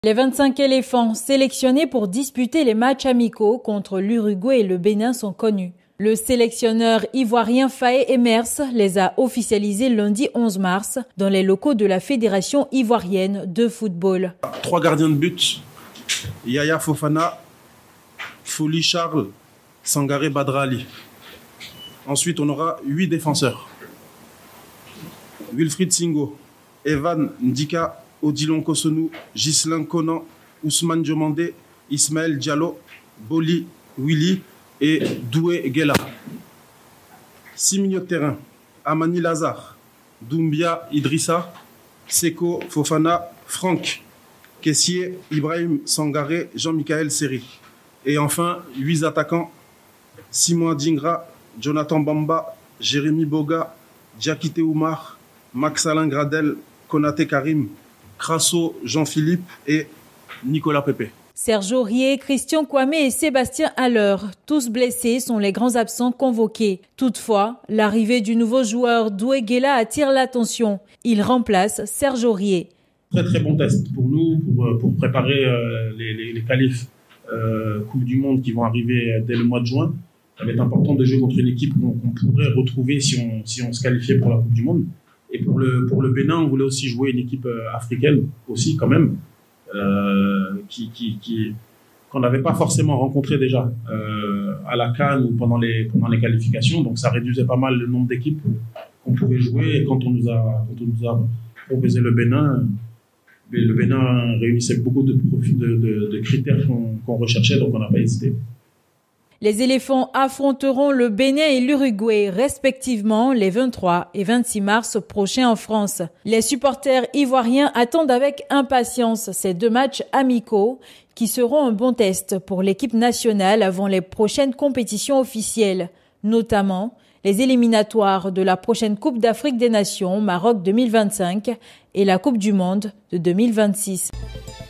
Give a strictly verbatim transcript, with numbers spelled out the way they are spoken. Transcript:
Les vingt-cinq éléphants sélectionnés pour disputer les matchs amicaux contre l'Uruguay et le Bénin sont connus. Le sélectionneur ivoirien Faye Emers les a officialisés lundi onze mars dans les locaux de la Fédération ivoirienne de football. Trois gardiens de but, Yaya Fofana, Foli Charles, Sangaré Badrali. Ensuite, on aura huit défenseurs. Wilfried Singo, Evan Ndika, Odilon Kosonou, Ghislain Conan, Ousmane Diomandé, Ismaël Diallo, Boli Willy et Doué Guela. Six milieux de terrain, Amani Lazare, Doumbia Idrissa, Seko Fofana, Franck Kessier, Ibrahim Sangaré, Jean-Michaël Seri. Et enfin, huit attaquants, Simon Dingra, Jonathan Bamba, Jérémy Boga, Diakité Oumar, Max Alain Gradel, Konaté Karim, Crasso Jean-Philippe et Nicolas Pepe. Serge Aurier, Christian Kwame et Sébastien Haller, tous blessés, sont les grands absents convoqués. Toutefois, l'arrivée du nouveau joueur Doué Guela attire l'attention. Il remplace Serge Aurier. Très très bon test pour nous, pour, pour préparer euh, les, les, les qualifs euh, Coupe du Monde qui vont arriver dès le mois de juin. Ça va être important de jouer contre une équipe qu'on qu'on pourrait retrouver si on, si on se qualifiait pour la Coupe du Monde. Et pour le, pour le Bénin, on voulait aussi jouer une équipe africaine aussi quand même, euh, qui, qui, qui, qu'on n'avait pas forcément rencontré déjà euh, à la CAN ou pendant les, pendant les qualifications. Donc ça réduisait pas mal le nombre d'équipes qu'on pouvait jouer. Et quand on nous a, quand on nous a proposé le Bénin, le Bénin réunissait beaucoup de, profils, de, de, de critères qu'on, qu'on recherchait, donc on n'a pas hésité. Les éléphants affronteront le Bénin et l'Uruguay respectivement les vingt-trois et vingt-six mars prochains en France. Les supporters ivoiriens attendent avec impatience ces deux matchs amicaux qui seront un bon test pour l'équipe nationale avant les prochaines compétitions officielles, notamment les éliminatoires de la prochaine Coupe d'Afrique des Nations Maroc deux mille vingt-cinq et la Coupe du Monde de deux mille vingt-six.